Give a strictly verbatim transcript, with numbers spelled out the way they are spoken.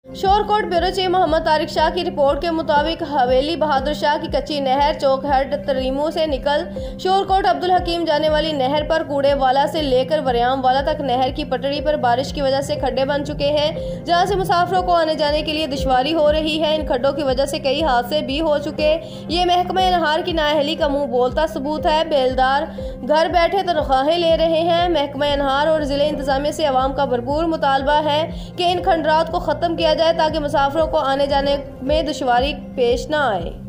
Shorkot bureau chief Mohammad Tariq Shah की report के मुताबिक हवेली बहादुर शाह की कच्ची नहर चौकहट तरीमू से निकल शोरकोट अब्दुल हकीम जाने वाली नहर पर कूड़े वाला से लेकर वरियाम वाला तक नहर की पटड़ी पर बारिश की वजह से खड्डे बन चुके हैं, जहां से मुसाफिरों को आने जाने के लिए दुश्वारी हो रही है। इन खड्डों की वजह से कई हादसे भी हो चुके। ये महकमा नहार की नाअहली का मुंह बोलता सबूत है। बेलदार घर बैठे तनख्वाहें ले रहे हैं। महकमा नहार और जिले इंतजामिया से अवाम का भरपूर मुतालबा है कि इन खंडरात को खत्म किया जाए ताकि मुसाफिरों को आने जाने में दुश्वारी पेश न आए।